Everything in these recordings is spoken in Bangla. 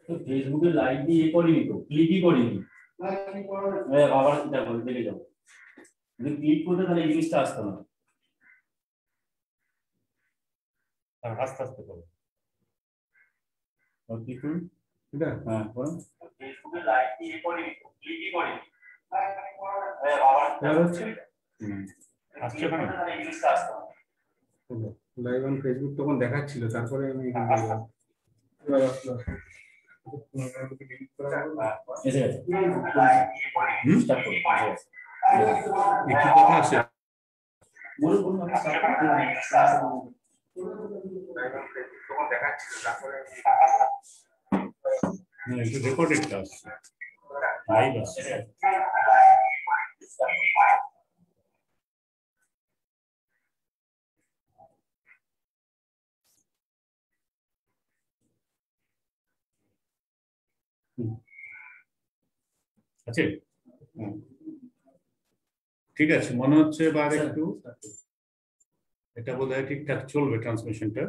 তো ফেসবুকে লাইভ দিয়ে করিনি তো, ক্লিকই করিনি। আবার চিন্তা করে দেখে যাবো, যদি ক্লিক করতে তাহলে এই জিনিসটা আসতো না। আস্তে আস্তে করো, ক্লিক করুন। হ্যাঁ করুন। ফেসবুকে লাইভ দিয়ে করিনি তো, ক্লিকই করিনি। আবার হচ্ছে আসছে ওখানে, তাহলে এই জিনিসটা আসতো না। লাইভ অন ফেসবুক তখন দেখাচ্ছিল, তারপরে আমি রেকর্ডেড আসছে, লাইভ আসছে। আচ্ছা ঠিক আছে, মনে হচ্ছে এবার একটু এটা বোধহয় ঠিকঠাক চলবে ট্রান্সমিশনটা।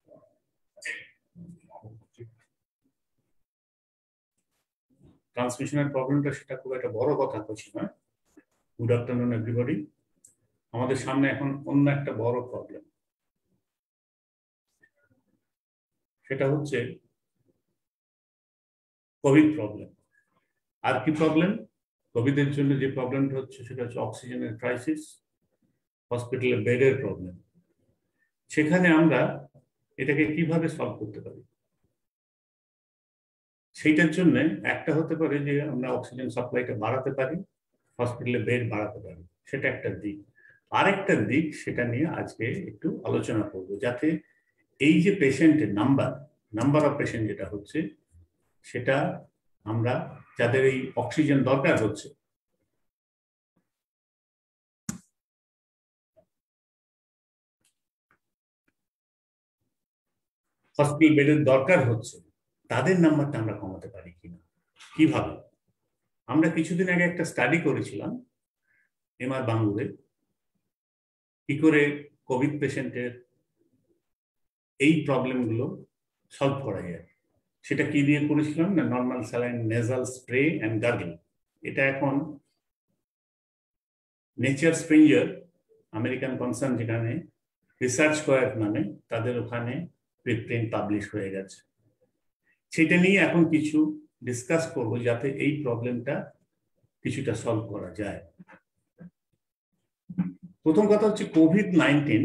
ট্রান্সমিশনের প্রবলেমটা সেটা খুব একটা বড় কথা বলছি না। Good afternoon everybody. আমাদের সামনে এখন অন্য একটা বড় প্রবলেম, সেটা হচ্ছে কোভিড প্রবলেম। আর কি প্রবলেম? কোভিডের জন্য যে প্রবলেমটা হচ্ছে সেটা হচ্ছে অক্সিজেনের ক্রাইসিস, হসপিটালে বেডের প্রবলেম। সেখানে আমরা এটাকে কিভাবে সলভ করতে পারি? সেইটার জন্য একটা হতে পারে যে আমরা অক্সিজেন সাপ্লাইটা বাড়াতে পারি, হসপিটালে বেড বাড়াতে পারি, সেটা একটা দিক। আরেকটা দিক, সেটা নিয়ে আজকে একটু আলোচনা করব, যাতে এই যে পেশেন্টের নাম্বার অফ পেশেন্ট যেটা হচ্ছে, সেটা আমরা যাদের এই অক্সিজেন দরকার হচ্ছে, হসপিটাল বেডের দরকার হচ্ছে, তাদের নাম্বারটা আমরা কমাতে পারি কিনা। কিভাবে? আমরা কিছুদিন আগে একটা স্টাডি করেছিলাম এমআর বাঙ্গুরে, কি করে কোভিড পেশেন্টের এই প্রবলেমগুলো সলভ করা যায়। সেটা কি দিয়ে করেছিলাম না, normal saline nasal spray and gargle. এটা এখন নেচার স্প্রিঞ্জার আমেরিকান কনসার্ন, যেখানে রিসার্চ স্কয়ার নামে, তাদের ওখানে প্রিন্ট পাবলিশ হয়ে গেছে। সেটা নিয়ে এখন কিছু ডিসকাস করব, যাতে এই প্রবলেমটা কিছুটা সলভ করা যায়। প্রথম কথা হচ্ছে কোভিড-19,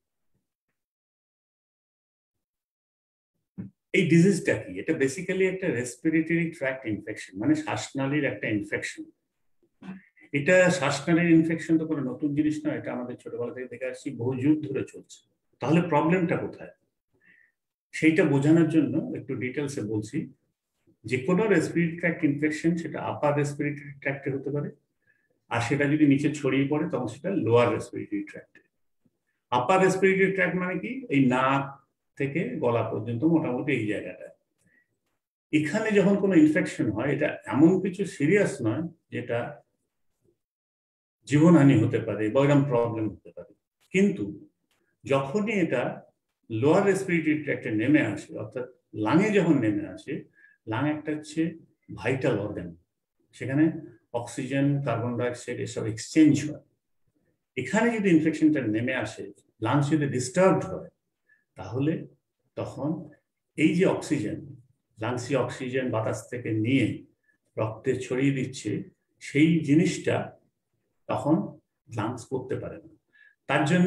এই ডিজিজটা কি? এটা বেসিক্যালি একটা রেসপিরেটরি ট্র্যাক্ট ইনফেকশন, মানে শ্বাসনালীর একটা ইনফেকশন। এটা শ্বাসনালীর ইনফেকশন তো কোনো নতুন জিনিস নয়, এটা আমাদের ছোটবেলা থেকে দেখে আসছি, বহু যুগ ধরে চলছে। তাহলে প্রবলেমটা কোথায়? সেইটা বোঝানোর জন্য একটু ডিটেলসে বলছি। যে কোনো রেসপিরেটরি ট্র্যাক্ট ইনফেকশন, সেটা আপার রেসপিরেটরি ট্র্যাক্টে হতে পারে, আর সেটা যদি নিচে ছড়িয়ে পড়ে তখন সেটা লোয়ার রেসপিরেটরি ট্র্যাক্টে। আপার রেসপিরেটরি ট্র্যাক্ট মানে কি? এই নাক থেকে গলা পর্যন্ত মোটামুটি এই জায়গাটা। এখানে যখন কোনো ইনফেকশন হয়, এটা এমন কিছু সিরিয়াস নয় যেটা জীবনহানি হতে পারে বা এরকম প্রবলেম হতে পারে, কিন্তু যখনই এটা লোয়ার রেসপিরেটরি ট্র্যাক্টে নেমে আসে, অর্থাৎ লাঙে যখন নেমে আসে, লাং একটা হচ্ছে ভাইটাল অর্গান, সেখানে অক্সিজেন, কার্বন ডাইঅক্সাইড এসব এক্সচেঞ্জ হয়। এখানে যদি ইনফেকশনটা নেমে আসে, লাংস যদি ডিস্টার্বড হয়, তাহলে তখন এই যে অক্সিজেন, লাংসে অক্সিজেন বাতাস থেকে নিয়ে রক্তে ছড়িয়ে দিচ্ছে, সেই জিনিসটা তখন লাংস করতে পারে না। তার জন্য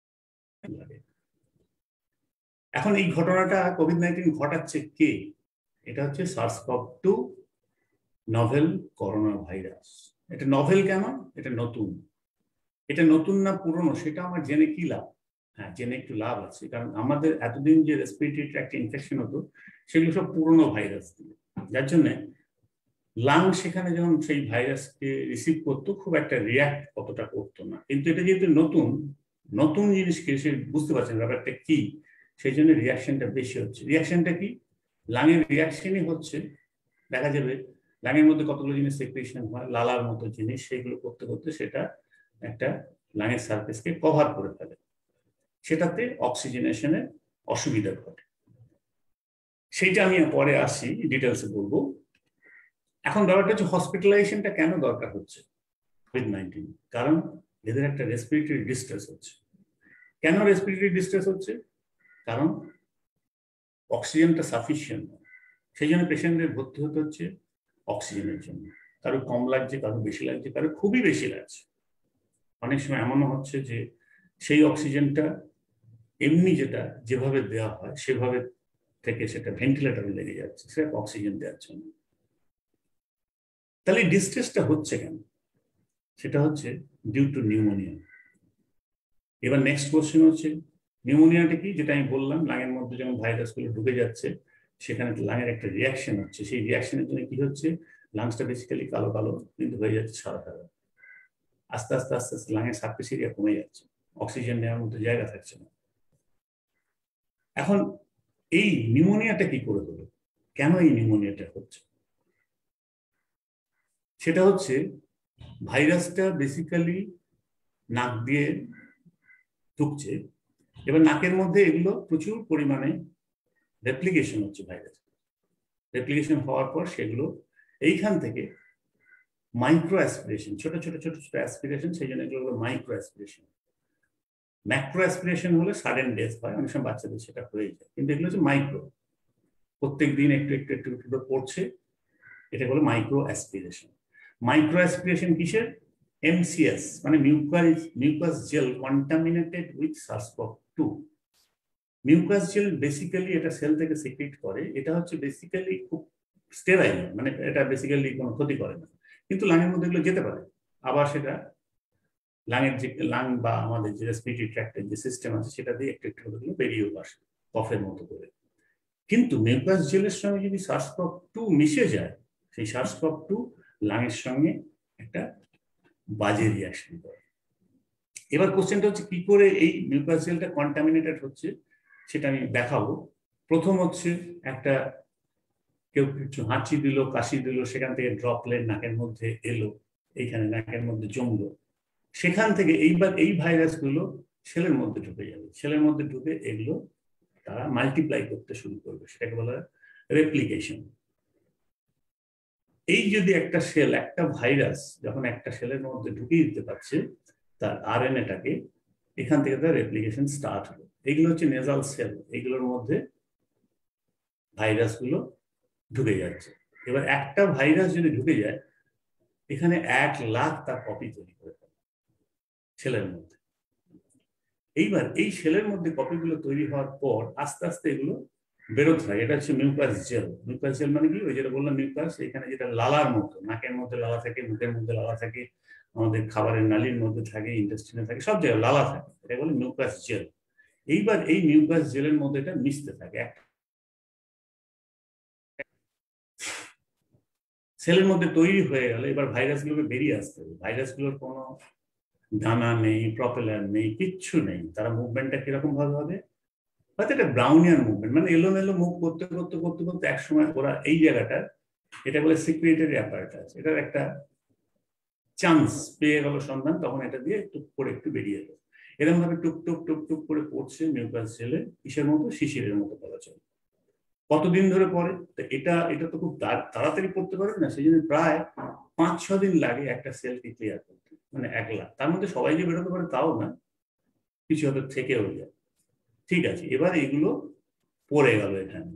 এখন এই ঘটনাটা কোভিড-19 ঘটাচ্ছে কে? এটা হচ্ছে SARS-CoV-2 নভেল করোনা ভাইরাস। এটা নভেল কেন? এটা নতুন। এটা নতুন না পুরনো সেটা আমার জেনে কি লাভ? হ্যাঁ, জেনে একটু লাভ আছে, কারণ আমাদের এতদিন যে রেসপিরেটরি ট্র্যাক্ট ইনফেকশন হতো, সেগুলো সব পুরনো ভাইরাস দিয়ে, যার জন্য লাং সেখানে যখন সেই ভাইরাসকে রিসিভ করতো, খুব একটা রিয়াক্ট কতটা করতো না। কিন্তু এটা যেহেতু নতুন জিনিসকে সে বুঝতে পারছেন ব্যাপারটা কি, সেই জন্য রিয়াকশনটা বেশি হচ্ছে। রিয়াকশনটা কি? লাঙের রিয়াকশনই হচ্ছে, দেখা যাবে লাঙের মধ্যে কতগুলো জিনিস সেক্রেশন হয়, লালার মতো জিনিস, সেগুলো করতে করতে সেটা একটা লাঙের সারফেসকে কভার করে ফেলে, সেটাতে অক্সিজেনেশনের অসুবিধা ঘটে। সেইটা আমি পরে আসি, ডিটেলসে বলবো। এখন ব্যাপারটা হচ্ছে হসপিটালাইজেশনটা কেন দরকার হচ্ছে কোভিড-19, কারণ এদের একটা রেসপিরেটরি ডিস্ট্রেস হচ্ছে। কেন রেসপিরেটরি ডিস্ট্রেস হচ্ছে? কারণ অক্সিজেনটা সাফিসিয়েন্ট নয়, সেই জন্য পেশেন্টদের ভর্তি হতে হচ্ছে অক্সিজেনের জন্য। কারো কম লাগছে, কারো বেশি লাগছে, কারো খুবই বেশি লাগছে। অনেক সময় এমনও হচ্ছে যে সেই অক্সিজেনটা এমনি যেটা যেভাবে দেওয়া হয় সেভাবে থেকে সেটা ভেন্টিলেটরে লেগে যাচ্ছে, সেটা অক্সিজেন দেওয়ার জন্য। তাহলে ডিস্ট্রেসটা হচ্ছে কেন? সেটা হচ্ছে ডিউ টু নিউমোনিয়া। এবার নেক্সট কোশ্চেন হচ্ছে নিউমোনিয়াটা কি? যেটা আমি বললাম, লাঙের মধ্যে যখন ভাইরাসগুলো ঢুকে যাচ্ছে সেখানে লাঙের একটা রিয়াকশন হচ্ছে। সেই রিয়াকশনের জন্য কি হচ্ছে, লাংসটা বেসিক্যালি কালো কালো কিন্তু হয়ে যাচ্ছে সাদা সাদা। আস্তে আস্তে আস্তে আস্তে লাঙের সারফেস এরিয়া কমে যাচ্ছে, অক্সিজেন নেওয়ার মতো জায়গা থাকছে না। এখন এই নিউমোনিয়াটা কি করে হলো, কেন এই নিউমোনিয়াটা হচ্ছে? সেটা হচ্ছে ভাইরাসটা বেসিক্যালি নাক দিয়ে ঢুকছে। এবার নাকের মধ্যে এগুলো প্রচুর পরিমাণে রেপ্লিকেশন হচ্ছে ভাইরাস। রেপ্লিকেশন হওয়ার পর সেগুলো এইখান থেকে মাইক্রো অ্যাসপিরেশন, ছোট ছোট ছোট ছোট অ্যাসপিরেশন, সেই জন্য এগুলো মাইক্রো অ্যাসপিরেশন। ম্যাক্রো অ্যাসপিরেশন হলে সাডেন ডেথ হয়, অনেক সময় বাচ্চাদের সেটা হয়ে যায়, কিন্তু এগুলো হচ্ছে মাইক্রো, প্রত্যেক দিন একটু একটু একটু একটু পড়ছে, এটা হলো মাইক্রো অ্যাসপিরেশন। মাইক্রো অ্যাসপিরেশন কিসের? MCS মানে mucus gel contaminated with SARS-CoV-2। Mucus gel basically এটা সেল থেকে সিক্রেট করে, এটা হচ্ছে বেসিক্যালি খুব স্টেরাইল, মানে এটা বেসিক্যালি কোনো ক্ষতি করে না, কিন্তু লাঙের মধ্যে এগুলো যেতে পারে। আবার সেটা লাঙের যে লাং বা আমাদের যে রেসপিরেটরি ট্র্যাক্টের যে সিস্টেম আছে সেটা দিয়ে একটু একটু করে বেরিয়েও আসে কফের মতো করে। কিন্তু মিউকাস জেলের সঙ্গে যদি SARS-CoV-2 মিশে যায়, সেই SARS-CoV-2 লাঙের সঙ্গে একটা বাজে রিয়াকশন করে। এবার কোশ্চেনটা হচ্ছে কি করে এই মিউকাস জেলটা কন্টামিনেটেড হচ্ছে, সেটা আমি দেখাবো। প্রথম হচ্ছে একটা কেউ কিছু হাঁচি দিল, কাশি দিল, সেখান থেকে ড্রপলেট নাকের মধ্যে এলো, এইখানে নাকের মধ্যে জমলো, সেখান থেকে এইবার এই ভাইরাসগুলো সেলের মধ্যে ঢুকে যাবে। সেলের মধ্যে ঢুকে এগুলো তারা মাল্টিপ্লাই করতে শুরু করবে, সেটাকে বলা হয় রেপ্লিকেশন। এই যদি একটা সেল, একটা ভাইরাস যখন একটা সেলের মধ্যে ঢুকিয়ে দিতে পারছে তার RNA-টাকে, এখান থেকে তার রেপ্লিকেশন স্টার্ট হলো। এগুলো হচ্ছে নেজাল সেল, এগুলোর মধ্যে ভাইরাসগুলো ঢুকে যাচ্ছে। এবার একটা ভাইরাস যদি ঢুকে যায়, এখানে 1 লাখ তার কপি তৈরি করে ফেলে সেলের মধ্যে। এইবার এই সেলের মধ্যে কপিগুলো তৈরি হওয়ার পর আস্তে আস্তে এগুলো বেরোতে থাকে। এটা হচ্ছে মিউকাস জেল। মিউকাস জেল মানে কি? ওই যেটা বললাম মিউকাস, এখানে যেটা লালার মতো, নাকের মধ্যে লালা থাকে, মুখের মধ্যে লালা থাকে, আমাদের খাবারের নালীর মধ্যে থাকে, ইন্টেস্টিনে থাকে, সব জায়গায় লালা থাকে, এটা বলে মিউকাস জেল। এইবার এই মিউকাস জেলের মধ্যে এটা মিশতে থাকে, সেলের মধ্যে তৈরি হয়ে গেল। এবার ভাইরাসগুলোকে বেরিয়ে আসতে হবে। ভাইরাসগুলোর কোনো ডানা নেই, প্রপেলার নেই, কিচ্ছু নেই। তারা মুভমেন্টটা কিরকম ভাবে হবে? হয়তো একটা ব্রাউনিয়ান মুভমেন্ট, মানে এলোমেলো মুভ করতে করতে করতে করতে একসময় ওরা এই জায়গাটা, এটা বলে সিক্রেটরি অ্যাপারেটাস, এটার একটা চান্স পেয়ে গেল সন্ধান, তখন এটা দিয়ে একটু করে একটু বেরিয়ে এলো। এরকম ভাবে টুক টুক টুক টুক করে পড়ছে মিউকাস জেলে, কিসের মতো? শিশিরের মতো বলা চলে। কতদিন ধরে পড়ে? তো এটা এটা তো খুব তাড়াতাড়ি পড়তে পারবে না, সেই জন্য প্রায় 5-6 দিন লাগে একটা সেলকে ক্লিয়ার করতে, মানে 1 লাখ। তার মধ্যে সবাই যে বেরোতে পারে তাও না, কিছু হয়তো থেকেও যায়। ঠিক আছে, এবার এগুলো পড়ে গেল, এখানে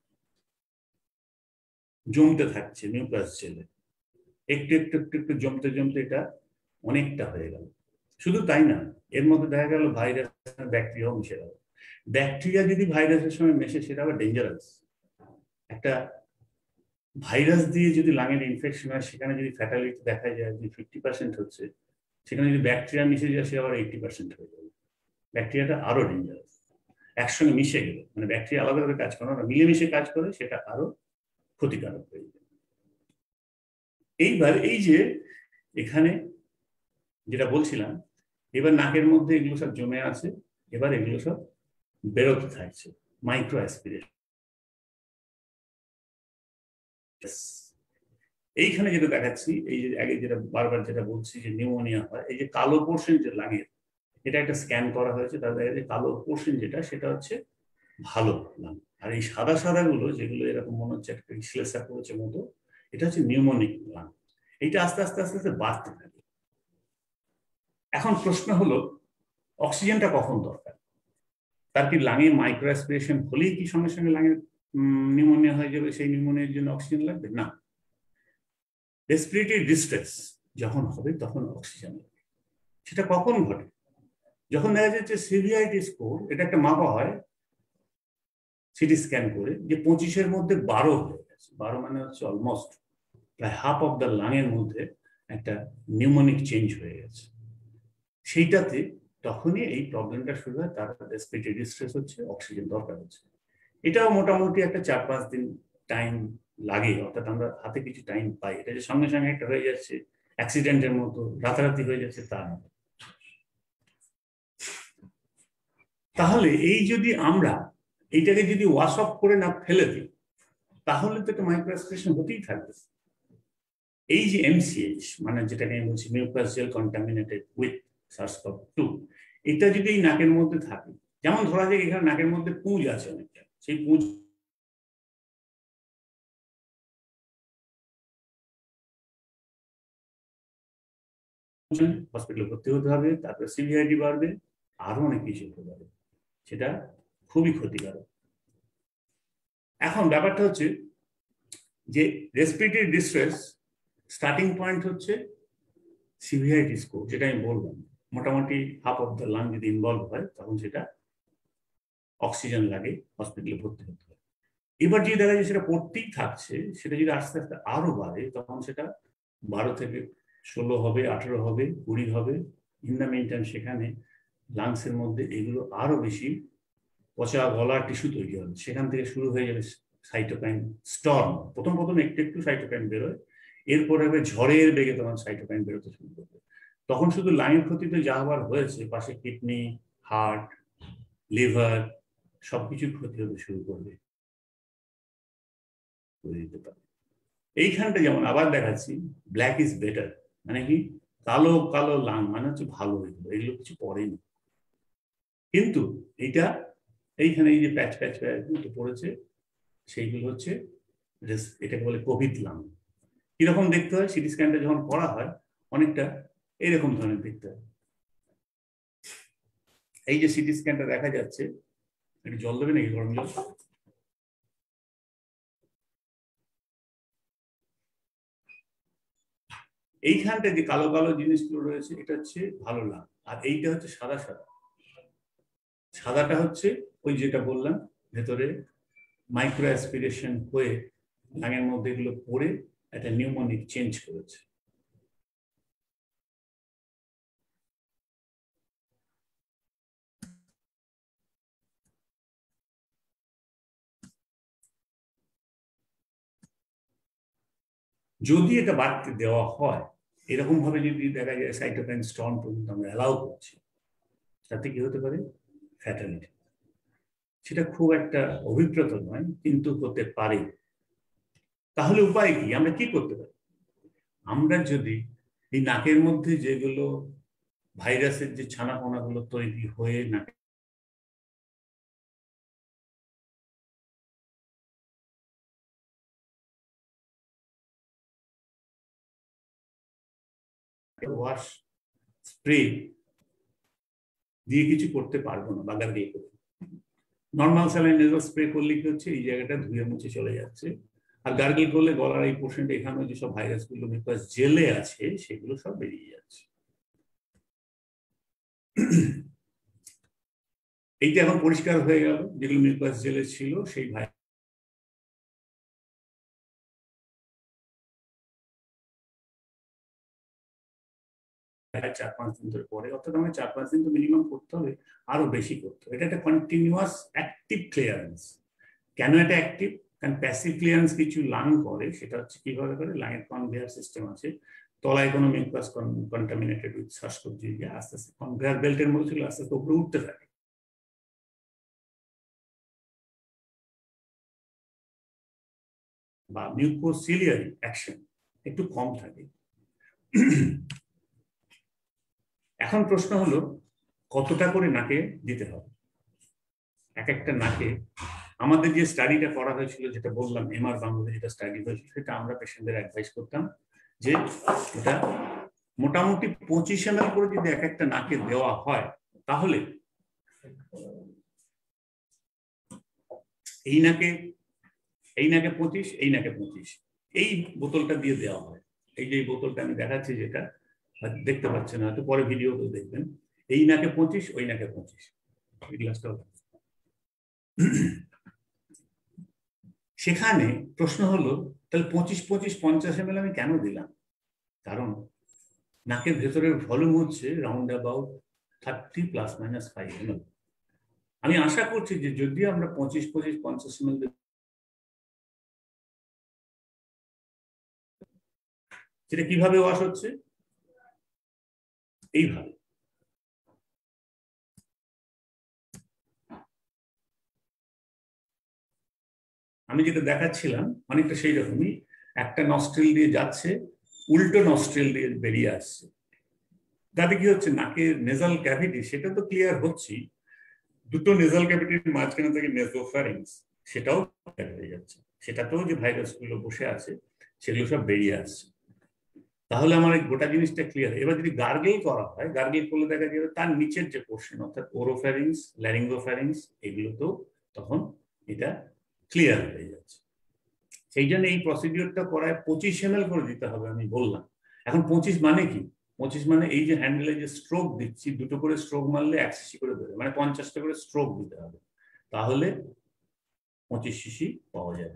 জমতে থাকছে মিউকাস জেলে, একটু একটু একটু একটু জমতে জমতে এটা অনেকটা হয়ে গেল। শুধু তাই না, এর মধ্যে দেখা গেল ভাইরাস, ব্যাকটেরিয়াও মিশে গেল। ব্যাকটেরিয়া যদি ভাইরাসের সঙ্গে মেশে সেটা আবার ডেঞ্জারাস। একটা ভাইরাস দিয়ে যদি লাঙের ইনফেকশন হয়, সেখানে যদি ফ্যাটালিটি দেখা যায় যে 50% হচ্ছে, সেখানে যদি ব্যাকটেরিয়া মিশে যায় সে আবার 80% হয়ে যাবে। ব্যাকটেরিয়াটা আরো ডেঞ্জারাস, একসঙ্গে মিশে গেলে, মানে ব্যাকটেরিয়া আলাদা করে কাজ করে না, মিলেমিশে কাজ করে, সেটা আরো ক্ষতিকারক হয়ে যায়। এইবার এই যে এখানে যেটা বলছিলাম, এবার নাকের মধ্যে এগুলো সব জমে আছে, এবার এগুলো সব বেরোতে থাকছে, মাইক্রো অ্যাসপিরেশন। এইখানে যেটা দেখাচ্ছি, এই যে আগে যেটা বারবার যেটা বলছি যে নিউমোনিয়া হয়, এই যে কালো পোর্শন যে লাঙের, এটা একটা স্ক্যান করা হয়েছে, তার দেখা যায় কালো পোর্শন যেটা, সেটা হচ্ছে ভালো লাং। আর এই সাদা সাদা গুলো যেগুলো এরকম মনে হচ্ছে একটা শ্লেষা করেছে মতো, এটা হচ্ছে নিউমোনিক লাং। এটা আস্তে আস্তে আস্তে আস্তে বাড়তে থাকে। এখন প্রশ্ন হলো অক্সিজেনটা কখন দরকার? তার কি লাঙে মাইক্রো অ্যাসপিরেশন হলেই কি সঙ্গে সঙ্গে লাঙে নিউমোনিয়া হয়ে যাবে, সেই নিউমোনিয়ার জন্য অক্সিজেন লাগবে? না, রেসপিরেটরি ডিস্ট্রেস যখন হবে তখন অক্সিজেন লাগবে। সেটা কখন ঘটে? যখন দেখা যাচ্ছে সিভিআইটি স্কোর, এটা একটা মাপা হয় সিটি স্ক্যান করে, যে 25-এর মধ্যে 12 হয়ে গেছে। 12 মানে হচ্ছে অলমোস্ট প্রায় হাফ অফ দ্য লাঙের মধ্যে একটা নিউমোনিক চেঞ্জ হয়ে গেছে। সেইটাতে তখনই এই প্রবলেমটা শুরু হয়, তার রেসপিরেটরি ডিস্ট্রেস হচ্ছে, অক্সিজেন দরকার হচ্ছে। এটাও মোটামুটি একটা 4-5 দিন টাইম লাগে, অর্থাৎ আমরা হাতে কিছু টাইম পাই। এটা যে সঙ্গে সঙ্গে একটা হয়ে যাচ্ছে অ্যাক্সিডেন্টের মতো, রাতারাতি হয়ে যাচ্ছে তা না। তাহলে এই যদি আমরা এইটাকে যদি ওয়াশ অফ করে না ফেলে দিই, তাহলে তো একটা মাইক্রো অ্যাসপিরেশন হতেই থাকবে। এই যে এমসিএইচ মানে যেটাকে আমি বলছি মিউকাসিয়াল কন্টামিনেটেড উইথ SARS-CoV-2, এটা যদি এই নাকের মধ্যে থাকে, যেমন ধরা যায় এখানে নাকের মধ্যে পুঁজ আছে অনেকটা, সেই পুঁজ হসপিটালে ভর্তি হতে হবে, তারপরে সিভিআরডি বাড়বে, আরো অনেক কিছু হতে পারে, সেটা খুবই ক্ষতিকারক। এখন ব্যাপারটা হচ্ছে যে রেসপিরেটরি ডিস্ট্রেস স্টার্টিং পয়েন্ট হচ্ছে সিভিআরডি স্কোর, যেটা আমি বললাম মোটামুটি হাফ অফ দ্য লাং যদি ইনভলভ হয়, তখন সেটা অক্সিজেন লাগে, হসপিটালে ভর্তি হতে হয়। এবার যদি দেখা যায় সেটা পড়তেই থাকছে, সেটা যদি আস্তে আস্তে আরো বাড়ে, তখন সেটা 12 থেকে 16 হবে, 18 হবে, 20 হবে। ইন দ্য মেইন টাইম সেখানে লাংসের মধ্যে এগুলো আরো বেশি পচা গলা টিস্যু তৈরি হবে, সেখান থেকে শুরু হয়ে যাবে সাইটোকাইন স্টর্ম। প্রথম প্রথম একটু একটু সাইটোকাইন বেরোয়, এরপরে হবে ঝড়ের বেগে তখন সাইটোকাইন বেরোতে শুরু করবে। তখন শুধু লাইনের ক্ষতিতে যা হবার হয়েছে, পাশে কিডনি, হার্ট, লিভার সবকিছুর ক্ষতি হতে শুরু করবে, করে দিতে পারে। এইখানটা যেমন আবার দেখাচ্ছি ব্ল্যাক ইজ বেটার, মানে কি কালো কালো লাং মানে হচ্ছে ভালো, এগুলো এগুলো কিছু পড়েনি। কিন্তু এইটা এইখানে এই যে প্যাচ প্যাচ প্যাচ পড়েছে, সেইগুলো হচ্ছে এটাকে বলে কোভিড লাং। কিরকম দেখতে হয়? সিটি স্ক্যানটা যখন করা হয় অনেকটা এইরকম ধরনের দেখতে হয়। এই যে সিটি স্ক্যানটা দেখা যাচ্ছে, একটু জল দেবে নাকি, গরম জল? এইখানটা যে কালো কালো জিনিসগুলো রয়েছে, এটা হচ্ছে ভালো লাং, আর এইটা হচ্ছে সাদা সাদা। সাদাটা হচ্ছে ওই যেটা বললাম, ভেতরে মাইক্রো অ্যাসপিরেশন হয়ে লাঙের মধ্যে এগুলো পড়ে একটা নিউমোনিক চেঞ্জ করেছে। যদি এটা বাড়তে দেওয়া হয়, এরকম ভাবে যদি দেখা যায় সাইটোকাইন স্টর্ম পর্যন্ত আমরা অ্যালাউ করছি, তাতে কি হতে পারে? ফ্যাটালিটি। সেটা খুব একটা অভিপ্রেত নয়, কিন্তু হতে পারে। তাহলে উপায় কি? আমরা কি করতে পারি? আমরা যদি এই নাকের মধ্যে যেগুলো ভাইরাসের যে ছানাপোনাগুলো তৈরি হয়ে নাকে ওয়াশ স্প্রে দিয়ে কিছু করতে পারবো না, বাগার দিয়ে করবো। নর্মাল স্যালাইন নেজাল স্প্রে করলে কি হচ্ছে, এই জায়গাটা ধুয়ে মুছে চলে যাচ্ছে। আর গার্গল করলে গলার এই পোর্শনটা, এখানে যেসব ভাইরাস গুলো মিউকাস জেলে আছে সেগুলো সব বেরিয়ে যাচ্ছে। এইটা এখন পরিষ্কার হয়ে গেল, যেগুলো মিউকাস জেলে ছিল সেই ভাইরাস 4-5 দিন ধরে পরে, অর্থাৎ আমাকে 4-5 দিন তো মিনিমাম করতে হবে, আরো বেশি করতে হবে। এটা একটা কন্টিনিউয়াস অ্যাক্টিভ ক্লিয়ারেন্স। কেন এটা অ্যাক্টিভ? কারণ প্যাসিভ ক্লিয়ারেন্স কিছু লাং করে, সেটা হচ্ছে কিভাবে করে, লাংয়ের কনভেয়ার সিস্টেম আছে, তলায় কোনো মিউকাস কন্টামিনেটেড উইথ শ্বাসকষ্ট দিয়ে আস্তে আস্তে কনভেয়ার বেল্টের মধ্যে ছিল, আস্তে আস্তে উপরে উঠতে থাকে। বা মিউকোসিলিয়ারি অ্যাকশন একটু কম থাকে। এখন প্রশ্ন হলো কতটা করে নাকে দিতে হবে। এক একটা নাকে আমাদের যে স্টাডিটা করা হয়েছিল, যেটা বললাম এমআর বাংলাদেশ যেটা স্টাডি হয়েছিল, সেটা আমরা পেশেন্টদের অ্যাডভাইস করতাম যে এটা মোটামুটি 25 ml করে যদি এক একটা নাকে দেওয়া হয়, তাহলে এই নাকে 25, এই নাকে 25, এই বোতলটা দিয়ে দেওয়া হয়। এই যে বোতলটা আমি দেখাচ্ছি, যেটা দেখতে পাচ্ছেন হয়তো, পরে ভিডিওতে দেখবেন। এই নাকে 25, ওই নাকে 25। এই গ্লাসটাও সেখানে প্রশ্ন হলো, তাহলে 25-25 50 ml আমি কেন দিলাম? কারণ নাকের ভেতরের ভলিউম হচ্ছে রাউন্ড অ্যাবাউট 30 ± 5 ml। আমি আশা করছি যে যদি আমরা 25-25 50 ml, সেটা কিভাবে ওয়াশ হচ্ছে? এইভাবে। আমি যেটা দেখাচ্ছিলাম অনেকটা সেই রকমই, একটা নস্ট্রিল দিয়ে যাচ্ছে, উল্টো নস্ট্রিল দিয়ে বেরিয়ে আসছে। তাতে কি হচ্ছে, নাকের নেজাল ক্যাভিটি সেটা তো ক্লিয়ার হচ্ছে, দুটো নেজাল ক্যাভিটির মাঝখানে থেকে নেজোফ্যারিংস সেটাও হয়ে যাচ্ছে, সেটাতেও যে ভাইরাসগুলো বসে আছে সেগুলো সব বেরিয়ে আসছে। তাহলে আমার এই গোটা জিনিসটা ক্লিয়ার। এবার যদি গার্গেল করা হয়, গার্গেল করলে দেখা যাবে তার নিচের যে পোর্শন, অর্থাৎ ওরোফ্যারিংস, ল্যারিঙ্গোফ্যারিংস, এগুলোতেও তখন এটা ক্লিয়ার হয়ে যাচ্ছে। সেই জন্য এই প্রসিডিওরটা করায় 25 ml করে দিতে হবে আমি বললাম। এখন 25 মানে কি? 25 মানে এই যে হ্যান্ডেলে যে স্ট্রোক দিচ্ছি, দুটো করে স্ট্রোক মারলে 1 সিসি করে দেবে, মানে 50টা করে স্ট্রোক দিতে হবে, তাহলে 25 সিসি পাওয়া যাবে।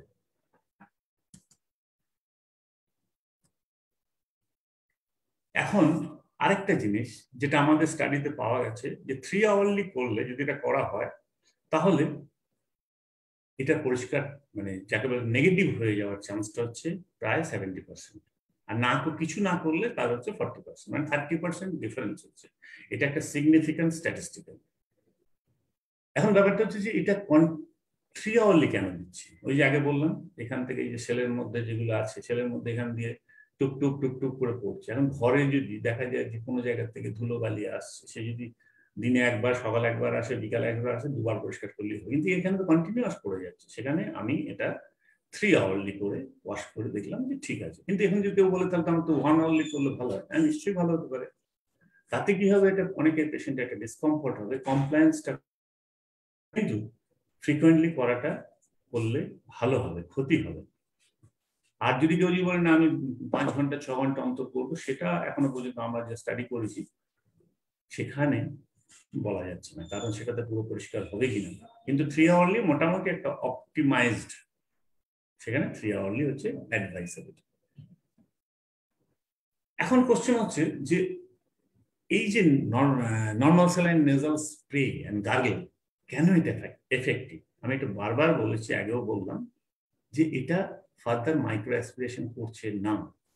এখন আরেকটা জিনিস যেটা আমাদের স্টাডিতে পাওয়া গেছে, যে 3 আওয়ারলি করলে যদি এটা করা হয়, তাহলে এটা পরিষ্কার, মানে যাকে বলে নেগেটিভ হয়ে যাওয়ার চান্সটা হচ্ছে প্রায় 70%। আর না তো কিছু না করলে তার হচ্ছে 40%, মানে 30% ডিফারেন্স হচ্ছে। এটা একটা সিগনিফিক্যান্ট স্ট্যাটিস্টিক্যাল। এখন ব্যাপারটা হচ্ছে যে এটা 3 আওয়ারলি কেন দিচ্ছি? ওই যে আগে বললাম, এখান থেকে এই যে সেলের মধ্যে যেগুলো আছে, সেলের মধ্যে এখান দিয়ে টুকটুক টুকটুক করে পড়ছে। এখন ঘরে যদি দেখা যায় যে কোনো জায়গা থেকে ধুলো বালি আসছে, সে যদি দিনে একবার, সকালে একবার আসে, বিকালে একবার আসে, দুবার পরিষ্কার করলেই হয়, কিন্তু এখানে তো কন্টিনিউয়াস পড়ে যাচ্ছে। সেখানে আমি এটা 3 আওয়ারলি করে ওয়াশ করে দেখলাম যে ঠিক আছে। কিন্তু এখন যদি কেউ বলে তাহলে আমার তো 1 আওয়ারলি করলে ভালো হয়, হ্যাঁ নিশ্চয়ই ভালো হতে পারে। তাতে কি হবে, এটা অনেকের পেশেন্টের একটা ডিসকমফোর্ট হবে, কমপ্লায়েন্সটা, কিন্তু ফ্রিকোয়েন্টলি করাটা করলে ভালো হবে, ক্ষতি হবে। আর যদি কেউ যদি বলে না আমি 5 ঘন্টা 6 ঘন্টা অন্তর করবো, সেটা এখনো পর্যন্ত আমরা যে স্টাডি করেছি সেখানে বলা যাচ্ছে না, কারণ সেটাতে পুরো পরিষ্কার হবে কিনা। কিন্তু 3 আওয়ারলি মোটামুটি একটা অপটিমাইজড, সেখানে 3 আওয়ারলি হচ্ছে অ্যাডভাইসেবল। এখন কোশ্চেন হচ্ছে যে এই যে normal saline nasal spray and gargle কেন এটা এফেক্টিভ? আমি একটু বারবার বলেছি, আগেও বললাম যে এটা ফার্দার মাইক্রো অ্যাসপিরেশন করছে না।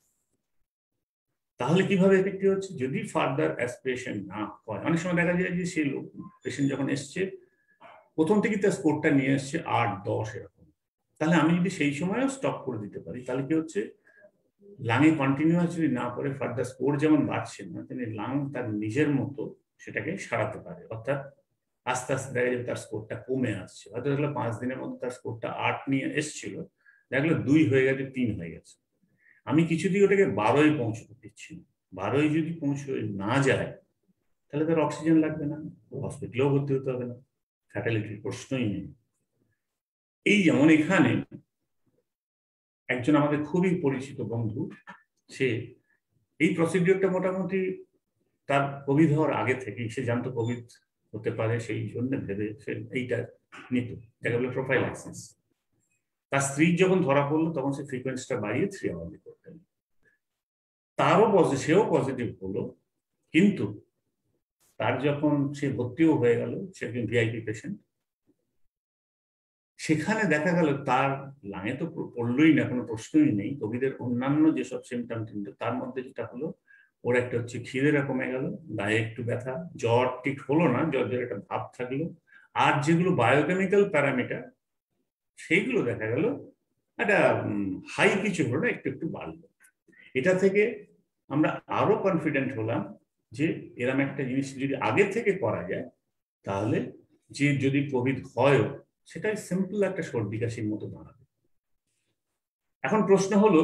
তাহলে কিভাবে এফেক্টিভ হচ্ছে? যদি ফার্দার অ্যাসপিরেশন না হয়, অনেক সময় দেখা যায় যে সেই লোক পেশেন্ট যখন এসছে প্রথম থেকে তার স্কোরটা নিয়ে এসছে 8-10 এরকম, তাহলে আমি যদি সেই সময়ও স্টপ করে দিতে পারি, তাহলে কি হচ্ছে, লাঙে কন্টিনিউয়াস যদি না করে ফার্দার স্কোর যেমন বাড়ছে না, তেমনি লাং তার নিজের মতো সেটাকে সারাতে পারে। অর্থাৎ আস্তে আস্তে দেখা যাবে তার স্কোরটা কমে আসছে। হয়তো দেখলো 5 দিনের মধ্যে তার স্কোরটা 8 নিয়ে এসছিল, দেখলো 2 হয়ে গেছে, 3 হয়ে গেছে। আমি কিছুদিন ওটাকে 12-এ পৌঁছতে দিচ্ছি। 12-এ যদি পৌঁছে না যায়, তাহলে তার অক্সিজেন লাগবে না, হসপিটালেও ভর্তি হতে হবে না, ফ্যাটালিটির প্রশ্নই নেই। এই যেমন এখানে একজন আমাদের খুবই পরিচিত বন্ধু, সে এই প্রসিডিওরটা মোটামুটি তার কোভিড হওয়ার আগে থেকেই সে জানতো কোভিড হতে পারে, সেই জন্য ভেবে সে এইটা নিত, যাকে বলে প্রোফাইল্যাক্সিস। তার স্ত্রী যখন ধরা পড়লো তখন সে ফ্রিকোয়েন্সিটা বাড়িয়ে 3 আওয়ারলি করতেন। সেও পজিটিভ হলো, কিন্তু তার যখন সে ভর্তিও হয়ে গেল, সে একজন ভিআইপি পেশেন্ট, সেখানে দেখা গেল তার লাঙে তো পড়লোই না, কোনো প্রশ্নই নেই। কোভিডের অন্যান্য যেসব সিমটম, কিন্তু তার মধ্যে যেটা হলো, ওর একটা হচ্ছে খিদেটা কমে গেল, গায়ে একটু ব্যথা, জ্বর ঠিক হলো না, জ্বরের একটা ভাব থাকলো, আর যেগুলো বায়োকেমিক্যাল প্যারামিটার সেইগুলো দেখা গেল একটা হাই কিছু হলো না, একটু একটু বাড়লো। এটা থেকে আমরা আরো কনফিডেন্ট হলাম যে এরকম একটা জিনিস যদি আগে থেকে করা যায়, তাহলে যে যদি কোভিড হয় সেটাই সিম্পল একটা সর্দি কাশির মতো দাঁড়াবে। এখন প্রশ্ন হলো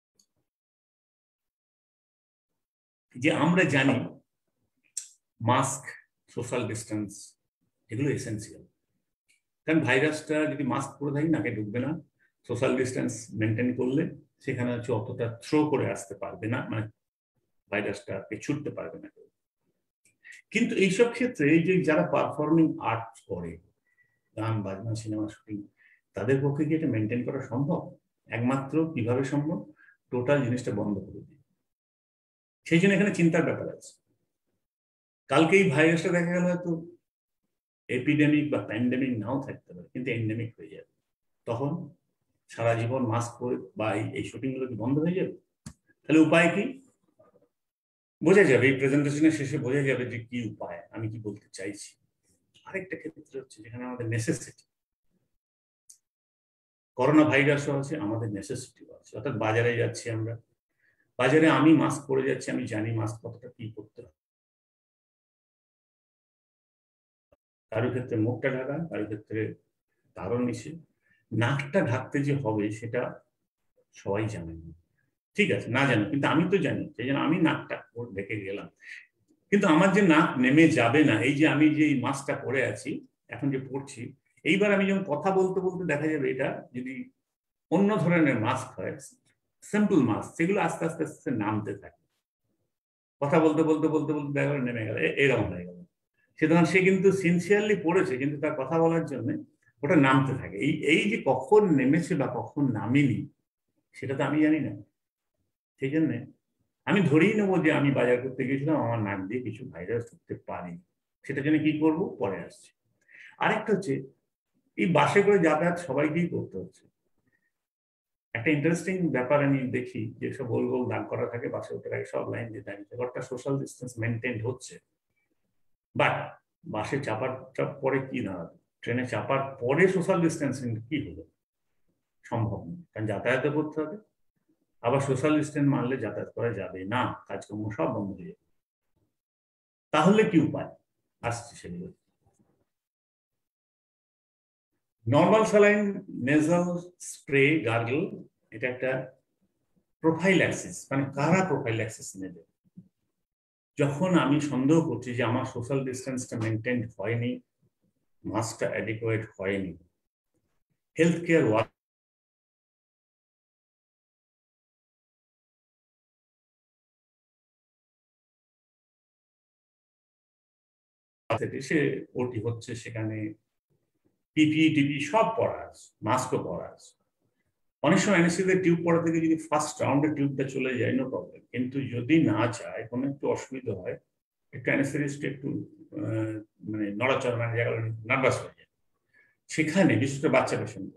যে আমরা জানি মাস্ক, সোশ্যাল ডিস্টেন্স এগুলো এসেন্সিয়াল, কারণ ভাইরাসটা যদি মাস্ক পরে থাকি নাকে ঢুকবে না, সোশ্যাল ডিস্টেন্স মেনটেন করলে সেখানে হচ্ছে অতটা থ্রো করে আসতে পারবে না, মানে ভাইরাসটাকে ছুটতে পারবে না। কিন্তু এইসব ক্ষেত্রে এই যে যারা পারফর্মিং আর্ট করে, গান বাজনা সিনেমা শুটিং, তাদের পক্ষে কি এটা মেনটেন করা সম্ভব? একমাত্র কিভাবে সম্ভব? টোটাল জিনিসটা বন্ধ করে দিয়ে। সেই জন্য এখানে চিন্তার ব্যাপার আছে। কালকে এই ভাইরাসটা দেখা গেল হয়তো এপিডেমিক বা প্যান্ডেমিক নাও থাকতে পারে, কিন্তু এন্ডেমিক হয়ে যাবে। তখন সারা জীবন মাস্ক পরে বা এই শুটিং গুলো কি বন্ধ হয়ে যাবে? তাহলে উপায় কি? বোঝা যাবে এই প্রেজেন্টেশনের শেষে, বোঝা যাবে যে কি উপায়, আমি কি বলতে চাইছি। আরেকটা ক্ষেত্রে হচ্ছে যেখানে আমাদের নেসেসিটি, করোনা ভাইরাসও আছে, আমাদের নেসেসিটিও আছে। অর্থাৎ বাজারে যাচ্ছি আমরা, বাজারে আমি মাস্ক পরে যাচ্ছি, আমি জানি মাস্ক কতটা কি করতে হবে। কারোর ক্ষেত্রে মুখটা ঢাকা, কারোর ক্ষেত্রে তারও নিচে, নাকটা ঢাকতে যে হবে সেটা সবাই জানে না। ঠিক আছে, না জানো, কিন্তু আমি তো জানি, সেই জন্য আমি নাকটা ঢেকে গেলাম। কিন্তু আমার যে নাক নেমে যাবে না, এই যে আমি যে মাস্কটা পরে আছি, এখন যে পড়ছি, এইবার আমি যখন কথা বলতে বলতে দেখা যাবে এটা যদি অন্য ধরনের মাস্ক হয়, সিম্পল মাস্ক, সেগুলো আস্তে আস্তে আস্তে নামতে থাকে। কথা বলতে বলতে বলতে বলতে দেখা গেল নেমে গেল, এরকম হয়ে গেল। সুতরাং সে কিন্তু সিনসিয়ারলি পড়েছে, কিন্তু তার কথা বলার জন্য ওটা নামতে থাকে। এই এই যে কখন নেমেছে বা কখন নামেনি সেটা তো আমি জানি না। সেই জন্য আমি ধরেই নেবো যে আমি বাজার করতে গেছিলাম, আমার নাক দিয়ে কিছু ভাইরাস ঢুকতে পারি, সেটার জন্য কি করব পরে আসছে। আরেকটা হচ্ছে এই বাসে করে যাতায়াত সবাইকেই করতে হচ্ছে। একটা ইন্টারেস্টিং ব্যাপার আমি দেখি, যে সব গোল গোল দাগ করা থাকে বাসে উঠে থাকে, সব লাইন দিয়ে দাঁড়িয়ে থাকে, একটা সোশ্যাল ডিস্টেন্স মেনটেন হচ্ছে। বাট বাসে চাপার পরে কি না, ট্রেনে চাপার পরে সোশ্যাল ডিস্টেন্সিং কি হলো? সম্ভব না, কারণ যাতায়াত করতে হবে। আবার সোশ্যাল ডিস্টেন্স মানলে যাতায়াত করা যাবে না, কাজকর্ম সব বন্ধ হয়ে যাবে। তাহলে কি উপায়? আসছে সেগুলো। Normal saline, nasal spray, gargle, এটা একটা প্রোফাইল্যাক্সিস। মানে কারা প্রোফাইল্যাক্সিস নেবে? যখন আমি সন্দেহ করছি যে আমার সোশ্যাল ডিস্টেন্সটা মেনটেন হয়নি, মাস্কটা অ্যাডিকুয়েট হয়নি, হেলথ কেয়ার ওয়ার্ক সে ওটি হচ্ছে, সেখানে পিপিই টিপি সব পড়া আছে, মাস্কও পড়া আছে। অনেক সময় অ্যানেস্থেসিয়াতে টিউব পড়া থেকে যদি ফার্স্ট রাউন্ডে টিউবটা চলে যায়, নো প্রবলেম। কিন্তু যদি না যায়, কোনো একটু অসুবিধা হয়, একটু অ্যানেস্থেসিস্ট একটু মানে নড়াচড়া, মানে জায়গাটা নার্ভাস হয়ে যায়, সেখানে বিশেষ করে বাচ্চা পেশেন্ট